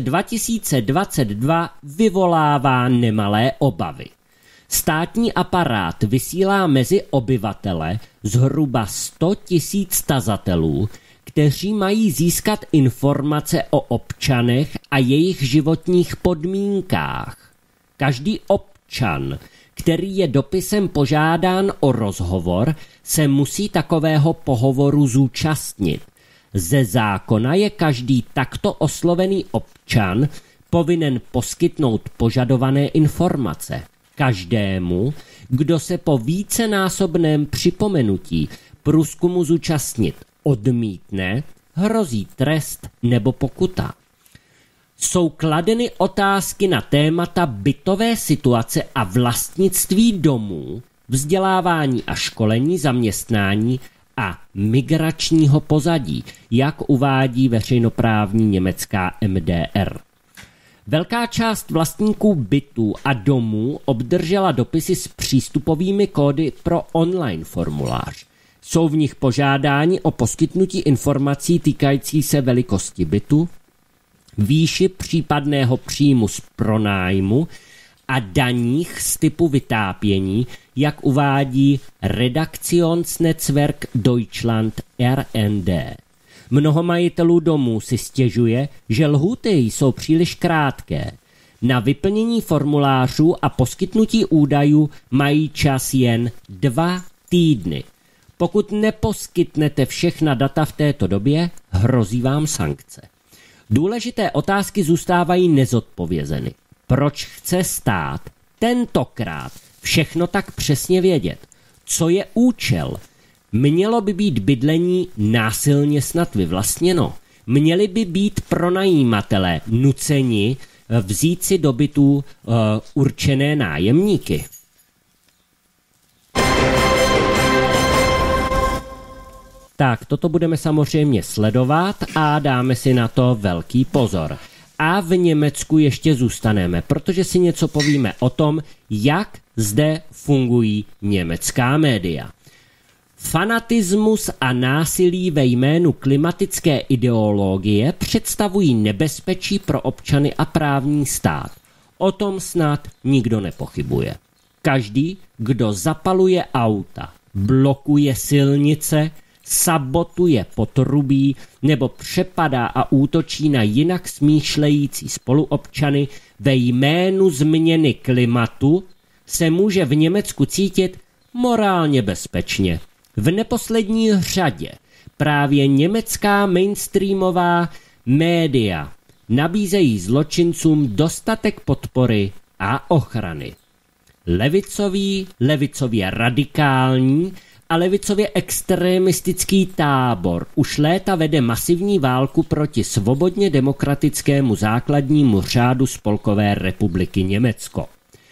2022 vyvolává nemalé obavy. Státní aparát vysílá mezi obyvatele zhruba 100 000 tazatelů, kteří mají získat informace o občanech a jejich životních podmínkách. Každý občan, který je dopisem požádán o rozhovor, se musí takového pohovoru zúčastnit. Ze zákona je každý takto oslovený občan povinen poskytnout požadované informace. Každému, kdo se po vícenásobném připomenutí průzkumu zúčastnit odmítne, hrozí trest nebo pokuta. Jsou kladeny otázky na témata bytové situace a vlastnictví domů, vzdělávání a školení, zaměstnání a migračního pozadí, jak uvádí veřejnoprávní německá MDR. Velká část vlastníků bytů a domů obdržela dopisy s přístupovými kódy pro online formulář. Jsou v nich požádání o poskytnutí informací týkající se velikosti bytu, výši případného příjmu z pronájmu a daních z typu vytápění, jak uvádí Redaktionsnetzwerk Deutschland RND. Mnoho majitelů domů si stěžuje, že lhůty jsou příliš krátké. Na vyplnění formulářů a poskytnutí údajů mají čas jen 2 týdny. Pokud neposkytnete všechna data v této době, hrozí vám sankce. Důležité otázky zůstávají nezodpovězeny. Proč chce stát tentokrát všechno tak přesně vědět? Co je účel? Mělo by být bydlení násilně snad vyvlastněno? Měli by být pronajímatelé nuceni vzít si do bytů určené nájemníky? Tak, toto budeme samozřejmě sledovat a dáme si na to velký pozor. A v Německu ještě zůstaneme, protože si něco povíme o tom, jak zde fungují německá média. Fanatismus a násilí ve jménu klimatické ideologie představují nebezpečí pro občany a právní stát. O tom snad nikdo nepochybuje. Každý, kdo zapaluje auta, blokuje silnice, sabotuje potrubí nebo přepadá a útočí na jinak smýšlející spoluobčany ve jménu změny klimatu, se může v Německu cítit morálně bezpečně. V neposlední řadě právě německá mainstreamová média nabízejí zločincům dostatek podpory a ochrany. Levicově radikální a levicově extremistický tábor už léta vede masivní válku proti svobodně demokratickému základnímu řádu Spolkové republiky Německo.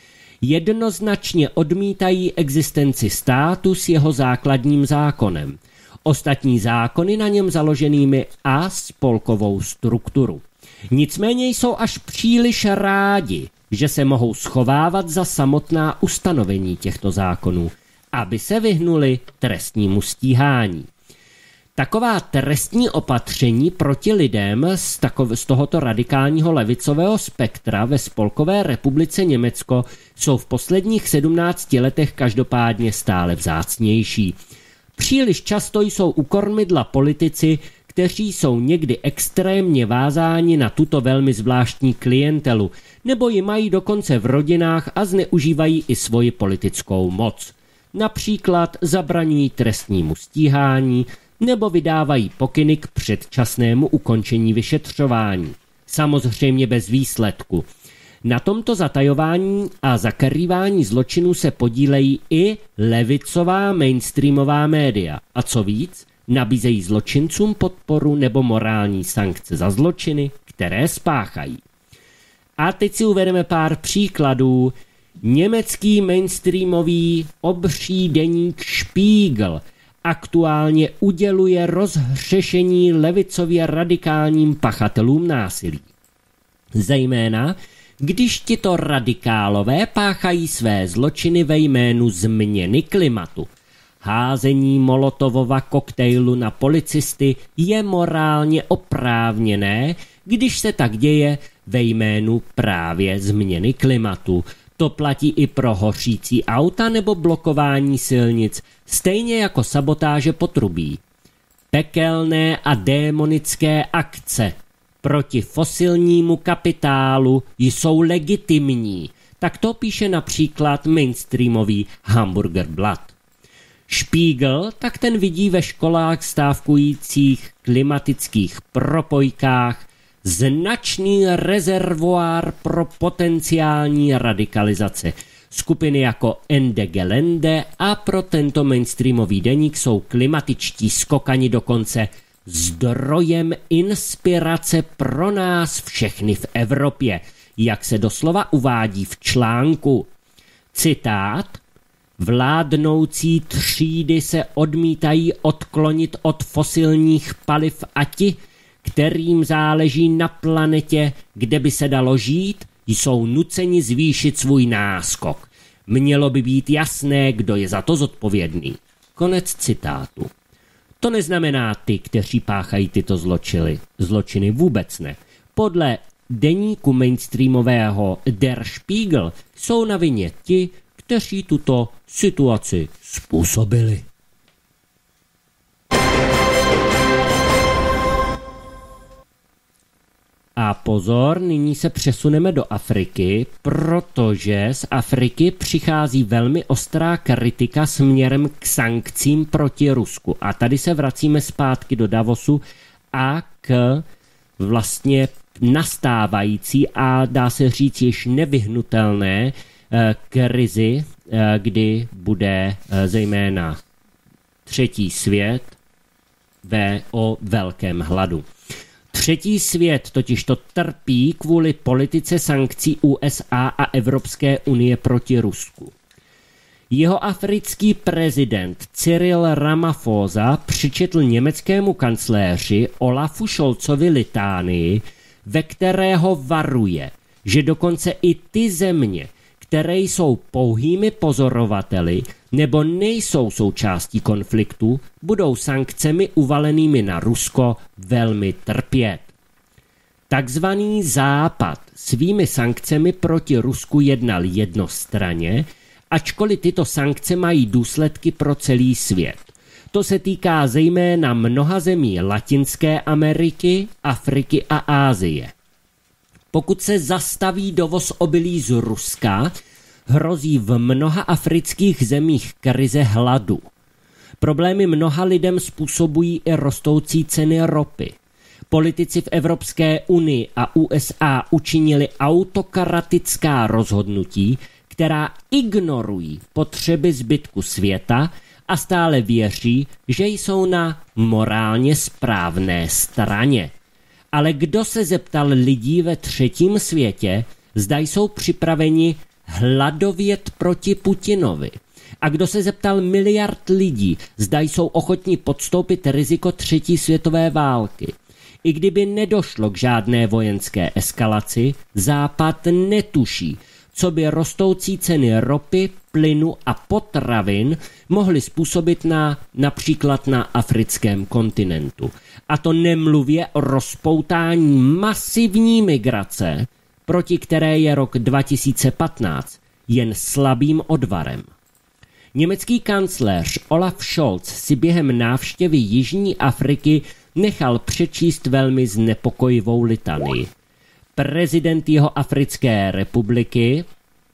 Jednoznačně odmítají existenci státu s jeho základním zákonem, ostatní zákony na něm založenými a spolkovou strukturu. Nicméně jsou až příliš rádi, že se mohou schovávat za samotná ustanovení těchto zákonů, aby se vyhnuli trestnímu stíhání. Taková trestní opatření proti lidem z tohoto radikálního levicového spektra ve Spolkové republice Německo jsou v posledních 17 letech každopádně stále vzácnější. Příliš často jsou u kormidla politici, kteří jsou někdy extrémně vázáni na tuto velmi zvláštní klientelu, nebo ji mají dokonce v rodinách a zneužívají i svoji politickou moc. Například zabraňují trestnímu stíhání nebo vydávají pokyny k předčasnému ukončení vyšetřování. Samozřejmě bez výsledku. Na tomto zatajování a zakrývání zločinů se podílejí i levicová mainstreamová média. A co víc, nabízejí zločincům podporu nebo morální sankce za zločiny, které spáchají. A teď si uvedeme pár příkladů. Německý mainstreamový obří deník Spiegel aktuálně uděluje rozhřešení levicově radikálním pachatelům násilí. Zejména, když tito radikálové páchají své zločiny ve jménu změny klimatu. Házení molotovova koktejlu na policisty je morálně oprávněné, když se tak děje ve jménu právě změny klimatu. To platí i pro hořící auta nebo blokování silnic, stejně jako sabotáže potrubí. Pekelné a démonické akce proti fosilnímu kapitálu jsou legitimní, tak to píše například mainstreamový Hamburger Blatt. Spiegel tak ten vidí ve školách stávkujících klimatických propojkách značný rezervoár pro potenciální radikalizaci. Skupiny jako Ende Gelände a pro tento mainstreamový deník jsou klimatičtí skokani dokonce zdrojem inspirace pro nás všechny v Evropě, jak se doslova uvádí v článku. Citát: Vládnoucí třídy se odmítají odklonit od fosilních paliv a ti, kterým záleží na planetě, kde by se dalo žít, jsou nuceni zvýšit svůj náskok. Mělo by být jasné, kdo je za to zodpovědný. Konec citátu. To neznamená ty, kteří páchají tyto zločiny, vůbec ne. Podle deníku mainstreamového Der Spiegel jsou na vině ti, kteří tuto situaci způsobili. A pozor, nyní se přesuneme do Afriky, protože z Afriky přichází velmi ostrá kritika směrem k sankcím proti Rusku. A tady se vracíme zpátky do Davosu a k vlastně nastávající a dá se říct již nevyhnutelné krizi, kdy bude zejména třetí svět o velkém hladu. Třetí svět totiž to trpí kvůli politice sankcí USA a Evropské unie proti Rusku. Jeho africký prezident Cyril Ramaphosa přičetl německému kancléři Olafu Scholzovi litánii, ve kterého varuje, že dokonce i ty země, které jsou pouhými pozorovateli nebo nejsou součástí konfliktu, budou sankcemi uvalenými na Rusko velmi trpět. Takzvaný Západ svými sankcemi proti Rusku jednal jednostranně, ačkoliv tyto sankce mají důsledky pro celý svět. To se týká zejména mnoha zemí Latinské Ameriky, Afriky a Asie. Pokud se zastaví dovoz obilí z Ruska, hrozí v mnoha afrických zemích krize hladu. Problémy mnoha lidem způsobují i rostoucí ceny ropy. Politici v Evropské unii a USA učinili autokratická rozhodnutí, která ignorují potřeby zbytku světa a stále věří, že jsou na morálně správné straně. Ale kdo se zeptal lidí ve třetím světě, zda jsou připraveni hladovět proti Putinovi? A kdo se zeptal miliard lidí, zda jsou ochotní podstoupit riziko třetí světové války? I kdyby nedošlo k žádné vojenské eskalaci, Západ netuší, co by rostoucí ceny ropy, plynu a potravin mohly způsobit například na africkém kontinentu. A to nemluvě o rozpoutání masivní migrace, proti které je rok 2015 jen slabým odvarem. Německý kancléř Olaf Scholz si během návštěvy Jižní Afriky nechal přečíst velmi znepokojivou litanii. Prezident Jihoafrické republiky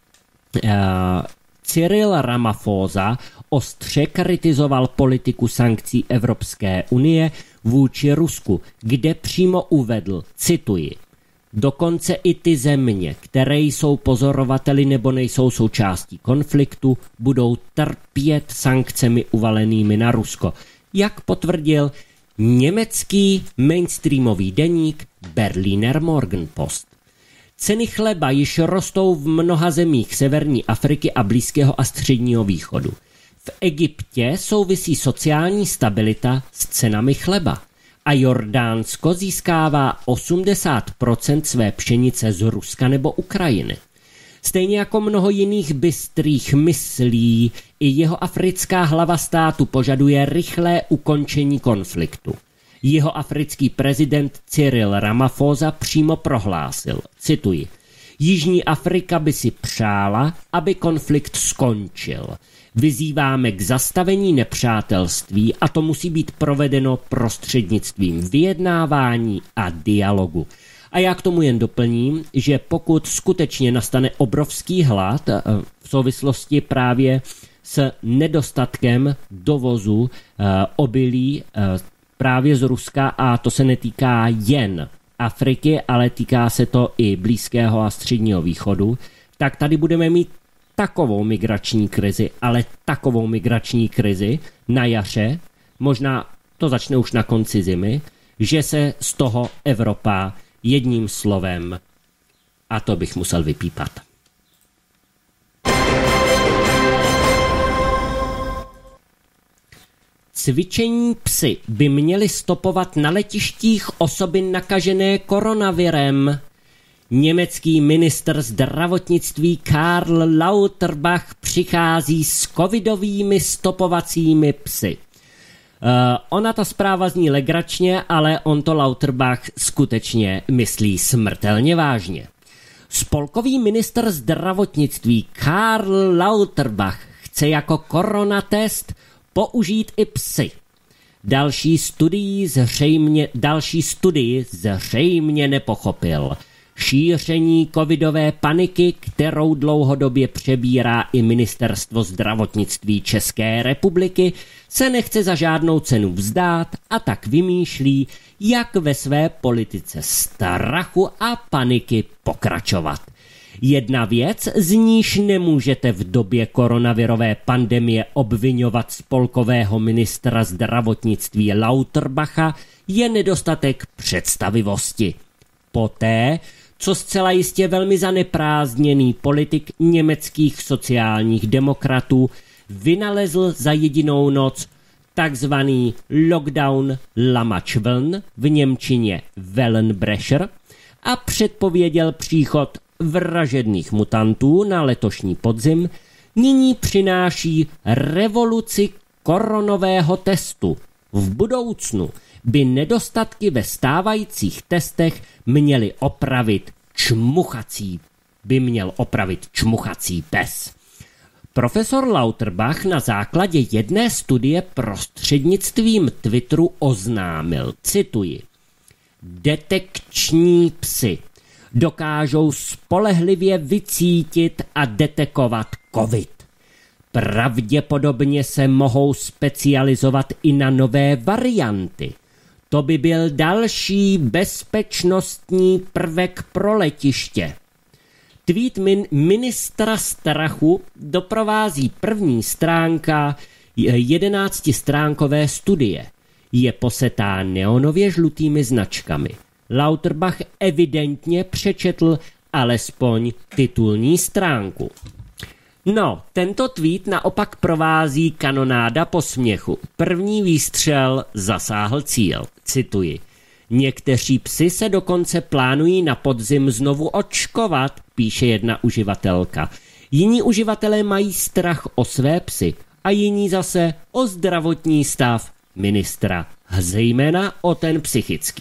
Cyril Ramaphosa ostře kritizoval politiku sankcí Evropské unie vůči Rusku, kde přímo uvedl, cituji, dokonce i ty země, které jsou pozorovateli nebo nejsou součástí konfliktu, budou trpět sankcemi uvalenými na Rusko. Jak potvrdil německý mainstreamový deník Berliner Morgenpost. Ceny chleba již rostou v mnoha zemích severní Afriky a Blízkého a Středního východu. V Egyptě souvisí sociální stabilita s cenami chleba a Jordánsko získává 80% své pšenice z Ruska nebo Ukrajiny. Stejně jako mnoho jiných bystrých myslí, i jihoafrická hlava státu požaduje rychlé ukončení konfliktu. Jihoafrický prezident Cyril Ramaphosa přímo prohlásil, cituji, Jižní Afrika by si přála, aby konflikt skončil. Vyzýváme k zastavení nepřátelství a to musí být provedeno prostřednictvím vyjednávání a dialogu. A já k tomu jen doplním, že pokud skutečně nastane obrovský hlad v souvislosti právě s nedostatkem dovozu obilí právě z Ruska, a to se netýká jen Afriky, ale týká se to i Blízkého a Středního východu, tak tady budeme mít takovou migrační krizi, ale takovou migrační krizi na jaře, možná to začne už na konci zimy, že se z toho Evropa jedním slovem, a to bych musel vypípat. Cvičení psy by měly stopovat na letištích osoby nakažené koronavirem. Německý ministr zdravotnictví Karl Lauterbach přichází s covidovými stopovacími psy. Ona ta zpráva zní legračně, ale on to Lauterbach skutečně myslí smrtelně vážně. Spolkový ministr zdravotnictví Karl Lauterbach chce jako koronatest použít i psy. Další studii zřejmě nepochopil. Šíření covidové paniky, kterou dlouhodobě přebírá i Ministerstvo zdravotnictví České republiky, se nechce za žádnou cenu vzdát a tak vymýšlí, jak ve své politice strachu a paniky pokračovat. Jedna věc, z níž nemůžete v době koronavirové pandemie obviňovat spolkového ministra zdravotnictví Lauterbacha, je nedostatek představivosti. Poté, co zcela jistě velmi zaneprázdněný politik německých sociálních demokratů vynalezl za jedinou noc takzvaný Lockdown Lammatschwellen, v němčině Wellenbrecher, a předpověděl příchod vražedných mutantů na letošní podzim, nyní přináší revoluci koronového testu. V budoucnu by nedostatky ve stávajících testech měl opravit čmuchací pes. Profesor Lauterbach na základě jedné studie prostřednictvím Twitteru oznámil, cituji, detekční psy dokážou spolehlivě vycítit a detekovat COVID. Pravděpodobně se mohou specializovat i na nové varianty. To by byl další bezpečnostní prvek pro letiště. Tweet ministra strachu doprovází první stránka 11stránkové studie. Je posetá neonově žlutými značkami. Lauterbach evidentně přečetl alespoň titulní stránku. No, tento tweet naopak provází kanonáda posměchu. První výstřel zasáhl cíl. Cituji. Někteří psi se dokonce plánují na podzim znovu očkovat, píše jedna uživatelka. Jiní uživatelé mají strach o své psy a jiní zase o zdravotní stav ministra, zejména o ten psychický.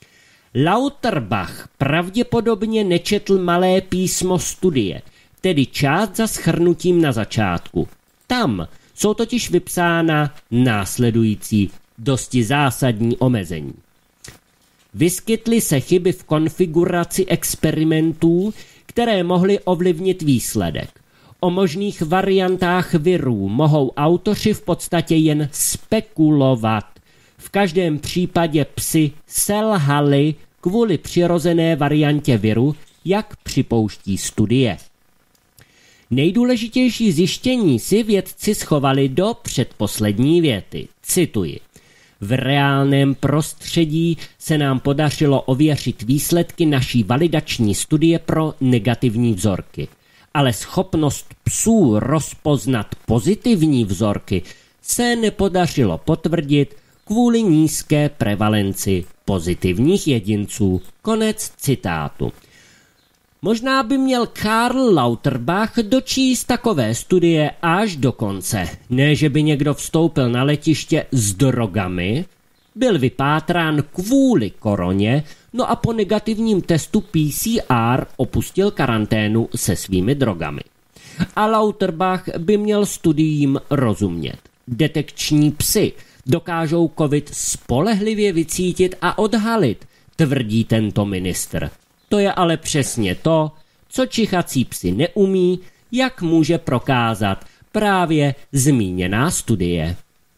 Lauterbach pravděpodobně nečetl malé písmo studie, tedy část za shrnutím na začátku. Tam jsou totiž vypsána následující dosti zásadní omezení. Vyskytly se chyby v konfiguraci experimentů, které mohly ovlivnit výsledek. O možných variantách virů mohou autoři v podstatě jen spekulovat. V každém případě psi selhali kvůli přirozené variantě viru, jak připouští studie. Nejdůležitější zjištění si vědci schovali do předposlední věty. Cituji. V reálném prostředí se nám podařilo ověřit výsledky naší validační studie pro negativní vzorky. Ale schopnost psů rozpoznat pozitivní vzorky se nepodařilo potvrdit kvůli nízké prevalenci pozitivních jedinců. Konec citátu. Možná by měl Karl Lauterbach dočíst takové studie až do konce. Ne, že by někdo vstoupil na letiště s drogami, byl vypátrán kvůli koroně, no a po negativním testu PCR opustil karanténu se svými drogami. A Lauterbach by měl studiím rozumět. Detekční psy dokážou COVID spolehlivě vycítit a odhalit, tvrdí tento ministr. To je ale přesně to, co čichací psy neumí, jak může prokázat právě zmíněná studie.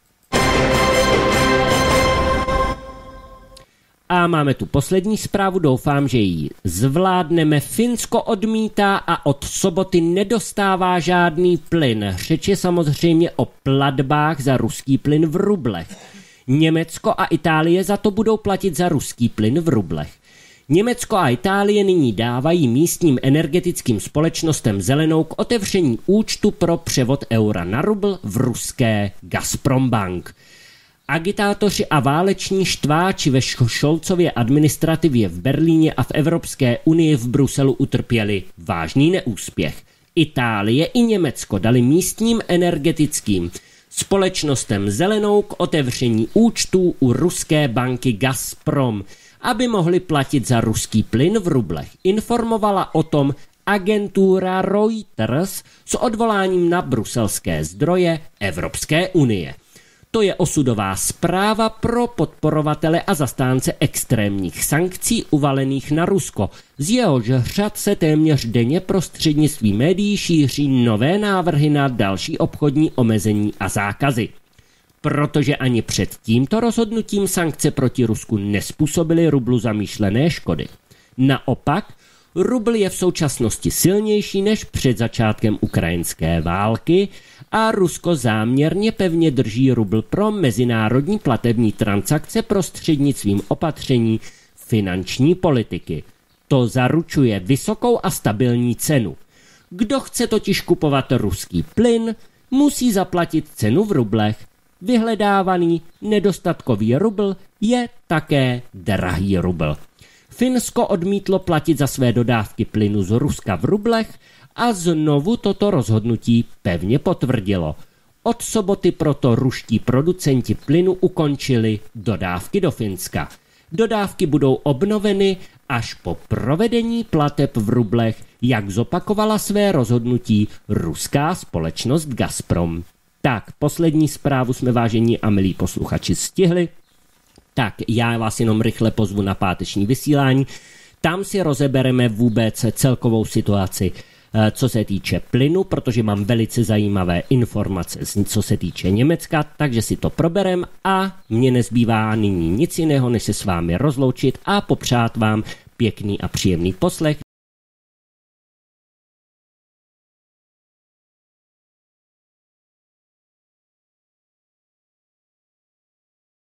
A máme tu poslední zprávu, doufám, že ji zvládneme. Finsko odmítá a od soboty nedostává žádný plyn. Řeč je samozřejmě o platbách za ruský plyn v rublech. Německo a Itálie za to budou platit za ruský plyn v rublech. Německo a Itálie nyní dávají místním energetickým společnostem zelenou k otevření účtu pro převod eura na rubl v ruské Gazprombank. Agitátoři a váleční štváči ve Scholzově administrativě v Berlíně a v Evropské unii v Bruselu utrpěli vážný neúspěch. Itálie i Německo dali místním energetickým společnostem zelenou k otevření účtů u ruské banky Gazprom, aby mohli platit za ruský plyn v rublech. Informovala o tom agentura Reuters s odvoláním na bruselské zdroje Evropské unie. To je osudová zpráva pro podporovatele a zastánce extrémních sankcí uvalených na Rusko. Z jehož řad se téměř denně prostřednictvím médií šíří nové návrhy na další obchodní omezení a zákazy. Protože ani před tímto rozhodnutím sankce proti Rusku nezpůsobily rublu zamýšlené škody. Naopak, rubl je v současnosti silnější než před začátkem ukrajinské války a Rusko záměrně pevně drží rubl pro mezinárodní platební transakce prostřednictvím opatření finanční politiky. To zaručuje vysokou a stabilní cenu. Kdo chce totiž kupovat ruský plyn, musí zaplatit cenu v rublech. Vyhledávaný nedostatkový rubl je také drahý rubl. Finsko odmítlo platit za své dodávky plynu z Ruska v rublech a znovu toto rozhodnutí pevně potvrdilo. Od soboty proto ruští producenti plynu ukončili dodávky do Finska. Dodávky budou obnoveny až po provedení plateb v rublech, jak zopakovala své rozhodnutí ruská společnost Gazprom. Tak, poslední zprávu jsme, vážení a milí posluchači, stihli. Tak já vás jenom rychle pozvu na páteční vysílání. Tam si rozebereme vůbec celkovou situaci, co se týče plynu, protože mám velice zajímavé informace, co se týče Německa, takže si to proberem a mně nezbývá nyní nic jiného, než se s vámi rozloučit a popřát vám pěkný a příjemný poslech.